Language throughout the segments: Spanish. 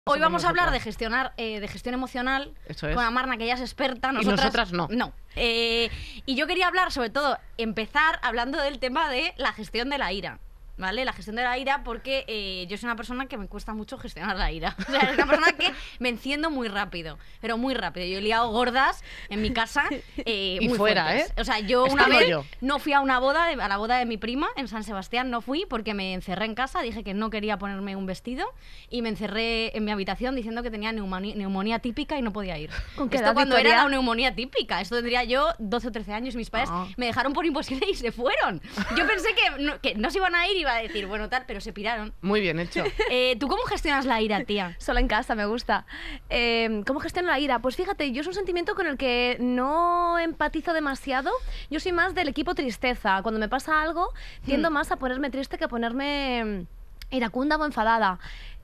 Hoy vamos a hablar de gestión emocional. Eso es. Con Amarna, que ella es experta. Nosotras no. No. Y yo quería hablar, sobre todo, empezar hablando del tema de la gestión de la ira. ¿Vale? La gestión de la ira, porque yo soy una persona que me cuesta mucho gestionar la ira. O sea, es una persona que me enciendo muy rápido, pero muy rápido. Yo he liado gordas en mi casa y muy fuera, fuertes. ¿eh? O sea, yo Está una vez rollo. no fui a una boda, a la boda de mi prima en San Sebastián, no fui porque me encerré en casa, dije que no quería ponerme un vestido y me encerré en mi habitación diciendo que tenía neumonía típica y no podía ir. ¿Con qué Esto edad, cuando Victoria? era la neumonía típica. Esto tendría yo 12 o 13 años y mis padres me dejaron por imposible y se fueron. Yo pensé que no se iban a ir y iba a decir, bueno, tal, pero se piraron. Muy bien hecho. ¿Tú cómo gestionas la ira, tía? Solo en casa, me gusta. ¿Cómo gestiono la ira? Pues fíjate, yo es un sentimiento con el que no empatizo demasiado. Yo soy más del equipo tristeza. Cuando me pasa algo, tiendo más a ponerme triste que a ponerme iracunda o enfadada.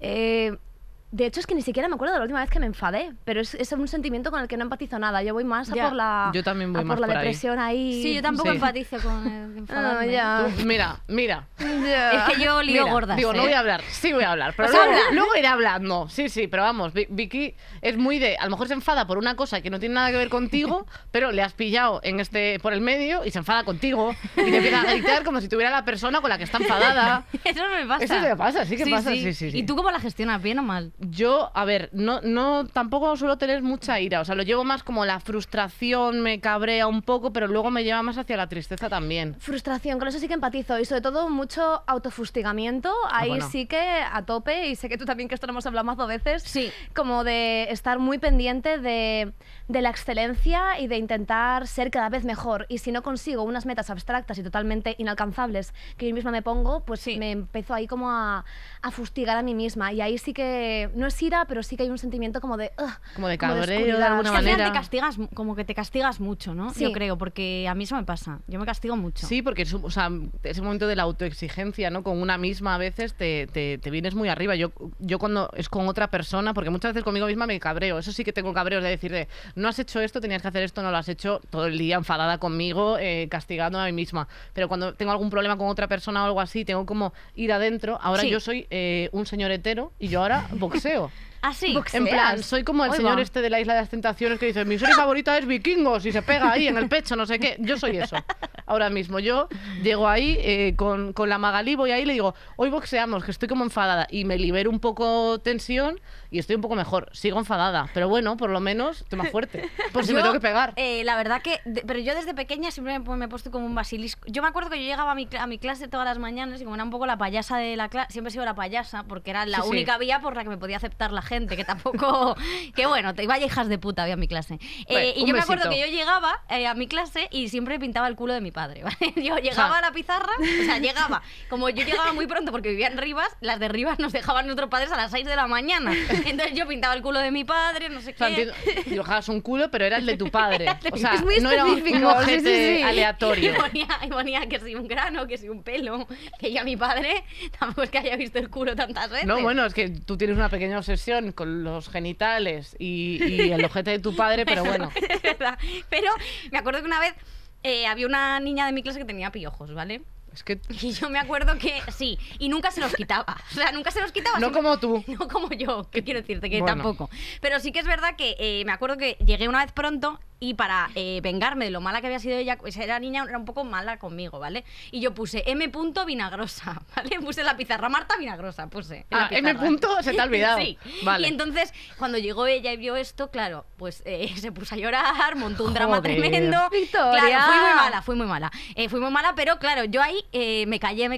De hecho, es que ni siquiera me acuerdo de la última vez que me enfadé, pero es un sentimiento con el que no empatizo nada. Yo voy más a Ya. por la, Yo también voy a más por la por ahí. depresión ahí. Sí, yo tampoco Sí. empatizo con el enfadarme. ya. Tú, mira. Es que yo lío Mira, gordas. digo, no voy a hablar, sí voy a hablar, pero Pues luego, habla. luego iré hablando. Sí, pero vamos, Vicky es muy de, a lo mejor se enfada por una cosa que no tiene nada que ver contigo, pero le has pillado por el medio y se enfada contigo y te empieza a gritar como si tuviera la persona con la que está enfadada. Eso no me pasa. Eso te pasa, sí que pasa, sí. ¿Y tú cómo la gestionas, bien o mal? Yo, a ver, no, tampoco suelo tener mucha ira, o sea, lo llevo más como la frustración, me cabrea un poco, pero luego me lleva más hacia la tristeza también. Frustración, con eso sí que empatizo y sobre todo mucho autofustigamiento, ahí bueno. sí que a tope y sé que tú también, que esto lo hemos hablado más veces, Sí. como de estar muy pendiente de la excelencia y de intentar ser cada vez mejor, y si no consigo unas metas abstractas y totalmente inalcanzables que yo misma me pongo, pues Sí. me empiezo ahí como a fustigar a mí misma, y ahí sí que no es ira, pero sí que hay un sentimiento como de Como de como de cabreo, de oscuridad. alguna Es que al final manera. te castigas, como que te castigas mucho, ¿no? Sí. Yo creo, porque a mí eso me pasa. Yo me castigo mucho. Sí, porque o sea, ese momento de la autoexigencia, ¿no? Con una misma a veces te vienes muy arriba. Yo cuando es con otra persona, porque muchas veces conmigo misma me cabreo. Eso sí que tengo cabreos de decir no has hecho esto, tenías que hacer esto, no lo has hecho, todo el día enfadada conmigo, castigando a mí misma. Pero cuando tengo algún problema con otra persona o algo así, tengo como ir adentro. Ahora Sí. yo soy un señor hetero y yo ahora boxeo. Ah, sí. Boxeo. En plan, Seas. soy como el Ahí señor va. este de la Isla de las Tentaciones que dice, mi serie favorita es Vikingos y se pega ahí en el pecho, no sé qué. Yo soy eso. Ahora mismo yo llego ahí con la Magalí, voy ahí y le digo, hoy boxeamos, que estoy como enfadada. Y me libero un poco tensión y estoy un poco mejor. Sigo enfadada, pero bueno, por lo menos estoy más fuerte. Por si me Yo, tengo que pegar. La verdad que... pero yo desde pequeña siempre me he puesto como un basilisco. Yo me acuerdo que yo llegaba a mi clase todas las mañanas y como era un poco la payasa de la clase, siempre he sido la payasa porque era la Sí, sí. única vía por la que me podía aceptar la gente, que tampoco... que bueno, vaya hijas de puta había en mi clase. Bueno, Y un yo me acuerdo besito. que yo llegaba a mi clase y siempre pintaba el culo de mi padre, ¿vale? Yo llegaba O sea, a la pizarra, o sea, llegaba... Como yo llegaba muy pronto porque vivía en Rivas, las de Rivas nos dejaban nuestros padres a las 6 de la mañana. Entonces yo pintaba el culo de mi padre, no sé O sea, qué... dibujabas un culo, pero era el de tu padre. O sea, Es muy no era un específico, ojete sí. aleatorio. Y ponía que si un grano, que si un pelo, que ya mi padre tampoco es que haya visto el culo tantas veces. No, bueno, es que tú tienes una pequeña obsesión con los genitales y el ojete de tu padre, pero bueno. Es verdad. Pero me acuerdo que una vez había una niña de mi clase que tenía piojos, ¿vale? Es que Y yo me acuerdo que sí, y nunca se los quitaba. O sea, nunca se los quitaba. no siempre- como tú. No como yo, que quiero decirte que Bueno. tampoco. Pero sí que es verdad que me acuerdo que llegué una vez pronto y para vengarme de lo mala que había sido ella, pues era niña, era un poco mala conmigo, ¿vale? Y yo puse M. Vinagrosa, ¿vale? Puse en la pizarra Marta Vinagrosa, puse. En la M. pizarra. se te ha olvidado. Sí. Vale. Y entonces, cuando llegó ella y vio esto, claro, pues se puso a llorar, montó un drama Joder. tremendo. Victoria. Claro, fui muy mala, fui muy mala. Fui muy mala, pero claro, yo ahí me callé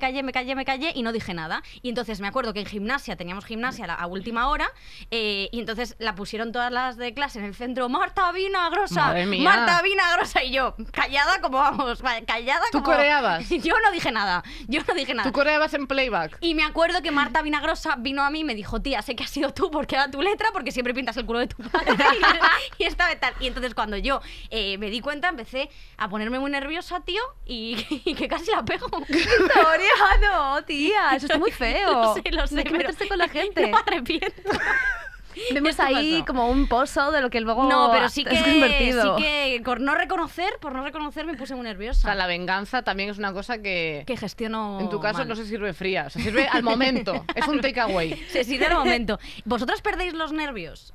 y no dije nada. Y entonces me acuerdo que en gimnasia, teníamos gimnasia a última hora, y entonces la pusieron todas las de clase en el centro, Marta Vinagrosa, Madre mía. Marta Vinagrosa, y yo, callada como vamos, callada ¿Tú como... coreabas? Yo no dije nada. Tú coreabas en playback. Y me acuerdo que Marta Vinagrosa vino a mí y me dijo, tía, sé que has sido tú porque era tu letra, porque siempre pintas el culo de tu padre. Y esta vez tal. Y entonces cuando yo me di cuenta, empecé a ponerme muy nerviosa, tío, y que casi la pego. Victoria, no, tía, eso está muy feo. Lo sé, No hay que pero meterse con la gente. No me arrepiento. Vemos Esto ahí pasó. como un pozo de lo que luego No, pero sí es convertido. que por no reconocer me puse muy O nerviosa. sea, la venganza también es una cosa que que gestiono en tu caso mal. no se sirve fría, o sea, sirve al momento. Es un takeaway. Se sirve al momento. ¿Vosotras perdéis los nervios?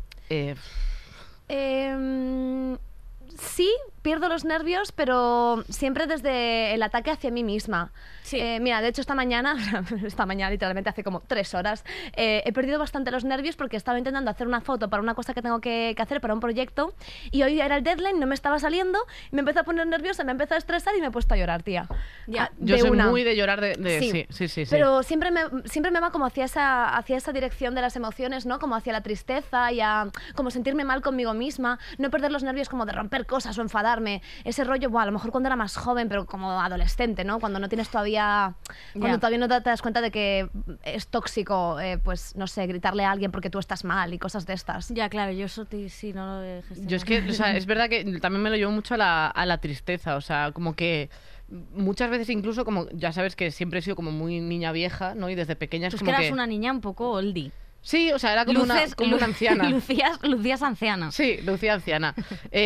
Sí, pierdo los nervios, pero siempre desde el ataque hacia mí misma. Sí. Mira, de hecho esta mañana literalmente hace como 3 horas, he perdido bastante los nervios porque estaba intentando hacer una foto para una cosa que tengo que hacer para un proyecto y hoy era el deadline, no me estaba saliendo, me empezó a poner nerviosa, me empezó a estresar y me he puesto a llorar, tía. Ya. Yo de soy una. muy de llorar Sí. Sí. Pero siempre me va como hacia esa dirección de las emociones, ¿no? Como hacia la tristeza y a como sentirme mal conmigo misma, no perder los nervios como de romper cosas o enfadarme. Ese rollo, a lo mejor cuando era más joven, pero como adolescente, ¿no? Cuando no tienes todavía... Cuando Ya. todavía no te das cuenta de que es tóxico, pues, no sé, gritarle a alguien porque tú estás mal y cosas de estas. Ya, claro, yo eso sí no lo he gestionado. Yo es que, o sea, es verdad que también me lo llevo mucho a la tristeza, o sea, como que muchas veces incluso como, ya sabes que siempre he sido como muy niña vieja, ¿no? Y desde pequeña es Tú es como que eras que... una niña un poco oldie. Sí, o sea, era como, como una anciana. Lucías anciana. Sí, Lucía anciana.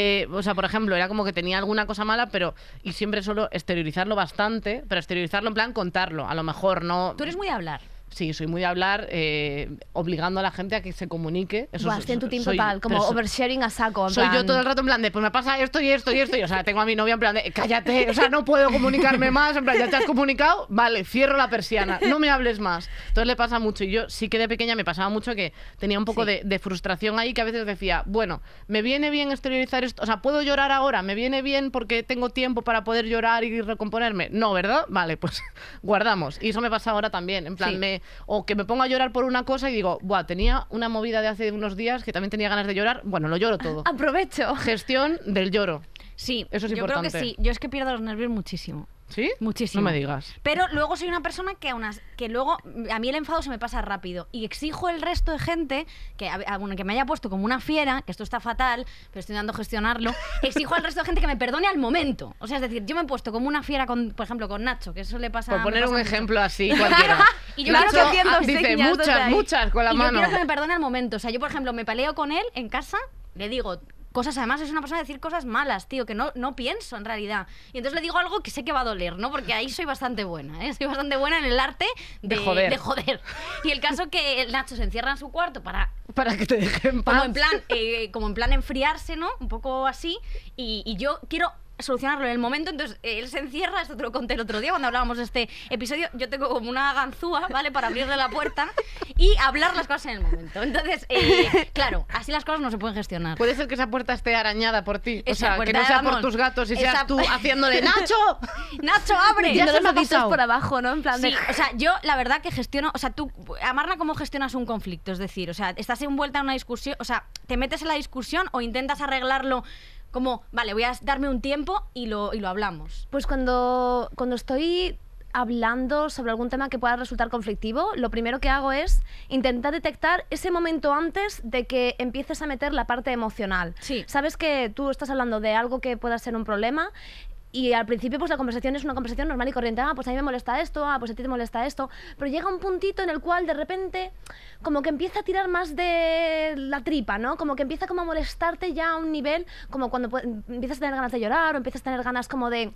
O sea, por ejemplo, era como que tenía alguna cosa mala, pero... Y siempre solo exteriorizarlo bastante, pero exteriorizarlo en plan contarlo. A lo mejor no... Tú eres muy de hablar. Sí, soy muy de hablar, obligando a la gente a que se comunique. Eso Buah, estoy en tu team soy- total, como pero oversharing a saco. en soy yo plan- todo el rato en plan de, pues me pasa esto y esto y esto. Y, o sea, tengo a mi novia en plan de, cállate, o sea, no puedo comunicarme más. En plan, ya te has comunicado, vale, cierro la persiana, no me hables más. Entonces le pasa mucho. Y yo sí que de pequeña me pasaba mucho que tenía un poco de frustración ahí, que a veces decía, bueno, me viene bien exteriorizar esto. O sea, ¿puedo llorar ahora? ¿Me viene bien porque tengo tiempo para poder llorar y recomponerme? No, ¿verdad? Vale, pues guardamos. Y eso me pasa ahora también. En plan, Sí. o que me pongo a llorar por una cosa y digo, buah, tenía una movida de hace unos días que también tenía ganas de llorar. Bueno, lo lloro todo. Aprovecho. Gestión del lloro. Sí, Eso es yo creo importante. que sí. Yo es que pierdo los nervios muchísimo. ¿Sí? Muchísimo. No me digas. Pero luego soy una persona que luego a mí el enfado se me pasa rápido y exijo al resto de gente bueno, que me haya puesto como una fiera, que esto está fatal, pero estoy intentando gestionarlo, exijo al resto de gente que me perdone al momento. O sea, es decir, yo me he puesto como una fiera por ejemplo, con Nacho, que eso le pasa. Por me poner pasa un mucho. ejemplo así cualquiera. Y yo Nacho quiero que haciendo dice señas desde ahí. muchas con la Y mano. yo quiero que me perdone al momento. O sea, yo, por ejemplo, me peleo con él en casa, le digo cosas, además es una persona de decir cosas malas, tío, que no pienso en realidad. Y entonces le digo algo que sé que va a doler, ¿no? Porque ahí soy bastante buena, ¿eh? Soy bastante buena en el arte De joder. de joder. Y el caso que el Nacho se encierra en su cuarto para Para que te dejen paz. como en plan enfriarse, ¿no? Un poco así. Y yo quiero solucionarlo en el momento, entonces él se encierra, esto te lo conté el otro día cuando hablábamos de este episodio, yo tengo como una ganzúa, ¿vale? Para abrirle la puerta y hablar las cosas en el momento. Entonces, claro, así las cosas no se pueden gestionar. Puede ser que esa puerta esté arañada por ti. O Esa sea, que puerta, no sea por vamos, tus gatos y esa- seas tú haciéndole ¡Nacho! ¡Nacho, abre! Metiendo Ya se los me ha deditos pasado. por abajo, ¿no? En plan Sí, de... o sea, yo la verdad que gestiono, o sea, tú, Amarna, ¿cómo gestionas un conflicto? Es decir, o sea, estás envuelta en una discusión, o sea, ¿te metes en la discusión o intentas arreglarlo como, vale, voy a darme un tiempo y lo hablamos? Pues cuando estoy hablando sobre algún tema que pueda resultar conflictivo, lo primero que hago es intentar detectar ese momento antes de que empieces a meter la parte emocional. Sí. Sabes que tú estás hablando de algo que pueda ser un problema y al principio pues la conversación es una conversación normal y corriente. Pues a mí me molesta esto, pues a ti te molesta esto. Pero llega un puntito en el cual de repente como que empieza a tirar más de la tripa, ¿no? Como que empieza como a molestarte ya a un nivel como cuando empiezas a tener ganas de llorar o empiezas a tener ganas como de...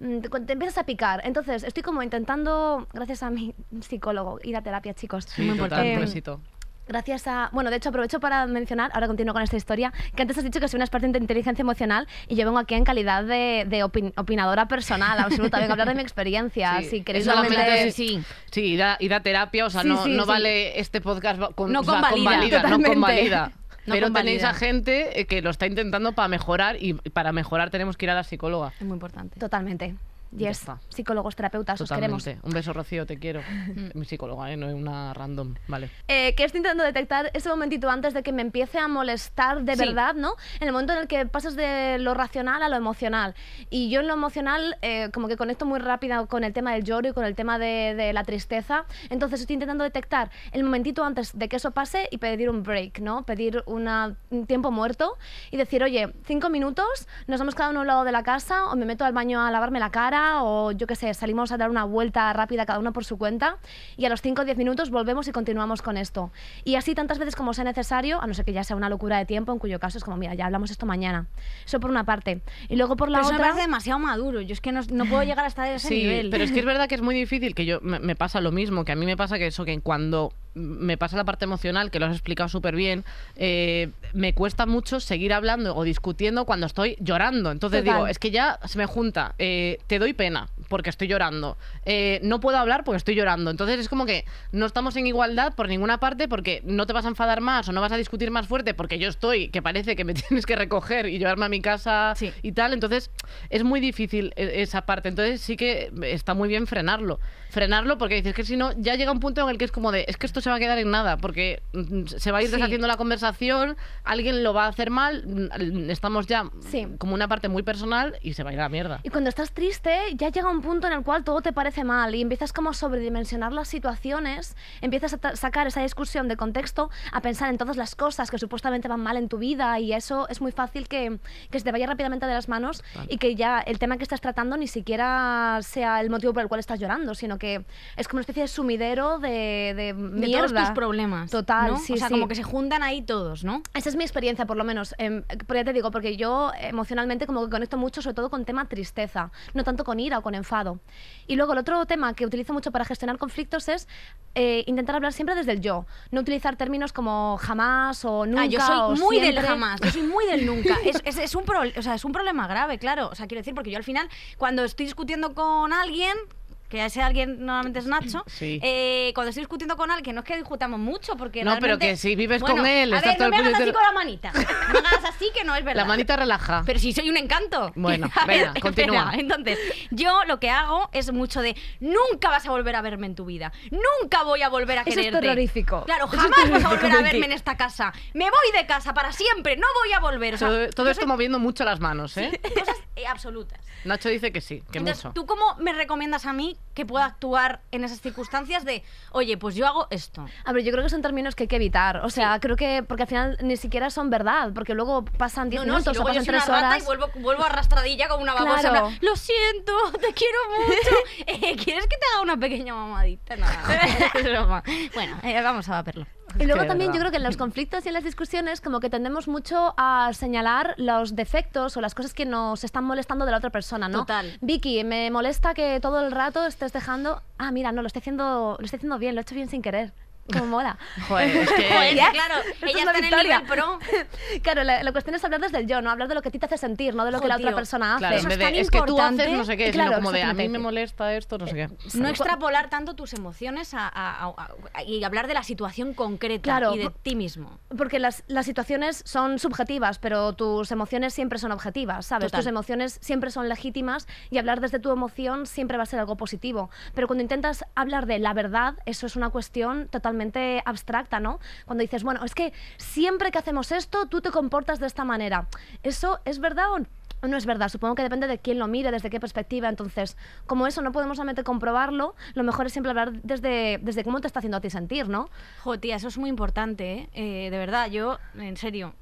te empiezas a picar. Entonces estoy como intentando, gracias a mi psicólogo, ir a terapia, chicos. Sí, Muy total, importante. un besito. Gracias a... Bueno, de hecho, aprovecho para mencionar, ahora continúo con esta historia, que antes has dicho que soy una experta en inteligencia emocional y yo vengo aquí en calidad de opinadora personal, absoluta. Vengo a hablar de mi experiencia. Sí, Si queréis es solamente realmente... sí. Sí, ir a terapia, o sea, Sí, no, sí, no sí. vale este podcast con, No o sea, convalida. no Totalmente. convalida. No Pero convalida. tenéis a gente que lo está intentando para mejorar y para mejorar tenemos que ir a la psicóloga. Es muy importante. Totalmente. Ya Yes, está. psicólogos, terapeutas, os queremos. Totalmente. Un beso, Rocío, te quiero. Mi psicóloga, no es una random. Vale. Que estoy intentando detectar ese momentito antes de que me empiece a molestar de Sí. verdad, ¿no? En el momento en el que pasas de lo racional a lo emocional. Y yo en lo emocional como que conecto muy rápido con el tema del lloro y con el tema de la tristeza. Entonces estoy intentando detectar el momentito antes de que eso pase y pedir un break, ¿no? Pedir un tiempo muerto y decir, oye, 5 minutos, nos vamos cada uno a un lado de la casa o me meto al baño a lavarme la cara hora o yo qué sé, salimos a dar una vuelta rápida cada uno por su cuenta y a los 5 o 10 minutos volvemos y continuamos con esto. Y así tantas veces como sea necesario, a no ser que ya sea una locura de tiempo, en cuyo caso es como, mira, ya hablamos esto mañana. Eso por una parte. Y luego por la Pero eso me otra... parece demasiado maduro. Yo es que no puedo llegar hasta ese Sí, nivel. pero es que es verdad que es muy difícil, que me pasa lo mismo, que a mí me pasa que eso, que cuando me pasa la parte emocional, que lo has explicado súper bien, me cuesta mucho seguir hablando o discutiendo cuando estoy llorando. Entonces Total. digo, es que ya se me junta, te doy pena porque estoy llorando, no puedo hablar porque estoy llorando. Entonces es como que no estamos en igualdad por ninguna parte, porque no te vas a enfadar más o no vas a discutir más fuerte porque yo estoy, que parece que me tienes que recoger y llevarme a mi casa Sí. y tal. Entonces es muy difícil esa parte. Entonces sí que está muy bien frenarlo porque dices que si no ya llega un punto en el que es como de, es que esto se va a quedar en nada porque se va a ir Sí. deshaciendo la conversación, alguien lo va a hacer mal, estamos ya Sí. como una parte muy personal y se va a ir a la mierda. Y cuando estás triste, ya llega un punto en el cual todo te parece mal y empiezas como a sobredimensionar las situaciones, empiezas a sacar esa discusión de contexto, a pensar en todas las cosas que supuestamente van mal en tu vida y eso es muy fácil que se te vaya rápidamente de las manos y que ya el tema que estás tratando ni siquiera sea el motivo por el cual estás llorando, sino que es como una especie de sumidero de de mierda. todos tus problemas. Total, ¿no? sí, O sea, sí. como que se juntan ahí todos, ¿no? Esa es mi experiencia, por lo menos. Pero ya te digo, porque yo emocionalmente como que conecto mucho, sobre todo con tema tristeza, no tanto con ira o con enfado. Y luego el otro tema que utilizo mucho para gestionar conflictos es intentar hablar siempre desde el yo, no utilizar términos como jamás o nunca. Yo soy o muy del siempre. jamás, yo soy muy del nunca. Es un problema grave, claro. O sea, quiero decir, porque yo al final, cuando estoy discutiendo con alguien, que ese alguien normalmente es Nacho, Sí. cuando estoy discutiendo con alguien, no es que discutamos mucho, porque No, pero realmente- que si vives Bueno, con él, a estás ver, todo no el me hagas puñetero- así con la manita. No me hagas así que no es verdad. La manita relaja. Pero sí soy un encanto. Bueno, A ver, venga, continúa. espera. Entonces, yo lo que hago es mucho de nunca vas a volver a verme en tu vida. Nunca voy a volver a Eso es quererte. terrorífico. Claro, Eso es jamás vas a terrorífico, volver a Vicky. verme en esta casa. Me voy de casa para siempre. No voy a volver. O sea, Todo yo esto soy moviendo mucho las manos, ¿eh? cosas absolutas. Nacho dice que sí, que Entonces, mucho. ¿tú cómo me recomiendas a mí que pueda actuar en esas circunstancias de, oye, pues yo hago esto? A ver, yo creo que son términos que hay que evitar. O sea, creo que porque al final ni siquiera son verdad, porque luego pasan 10 Si minutos o luego yo pasan soy una 3 rata horas. y vuelvo arrastradilla como una babosa. Claro. en plan, lo siento, te quiero mucho. ¿Quieres que te haga una pequeña mamadita? No, es broma. Bueno, vamos a verlo. Y luego que de también yo verdad. creo que en los conflictos y en las discusiones como que tendemos mucho a señalar los defectos o las cosas que nos están molestando de la otra persona, ¿no? Total. Vicky, me molesta que todo el rato estés dejando... Ah, mira, no, lo estoy haciendo bien, lo he hecho bien sin querer. Como mola. Joder, es que... Joder, Yes. claro, Esto ella es una está en el victoria. nivel pro. Claro, la cuestión es hablar desde el yo, no hablar de lo que a ti te hace sentir, no de lo Jo, que la otra tío. persona hace. Claro, en Eso vez es tan de, es que tú importante. haces no sé qué, Claro, sino como de, a mí me exactamente. molesta esto, no sé qué. No extrapolar tanto tus emociones y hablar de la situación concreta Claro. y de ti mismo. Porque las situaciones son subjetivas, pero tus emociones siempre son objetivas, ¿sabes? Total. Tus emociones siempre son legítimas y hablar desde tu emoción siempre va a ser algo positivo. Pero cuando intentas hablar de la verdad, eso es una cuestión totalmente abstracta, ¿no? Cuando dices, bueno, es que siempre que hacemos esto, tú te comportas de esta manera. ¿Eso es verdad o no es verdad? Supongo que depende de quién lo mire, desde qué perspectiva. Entonces, como eso no podemos realmente comprobarlo, lo mejor es siempre hablar desde cómo te está haciendo a ti sentir, ¿no? Jo, tía, eso es muy importante, ¿eh? De verdad, yo, en serio,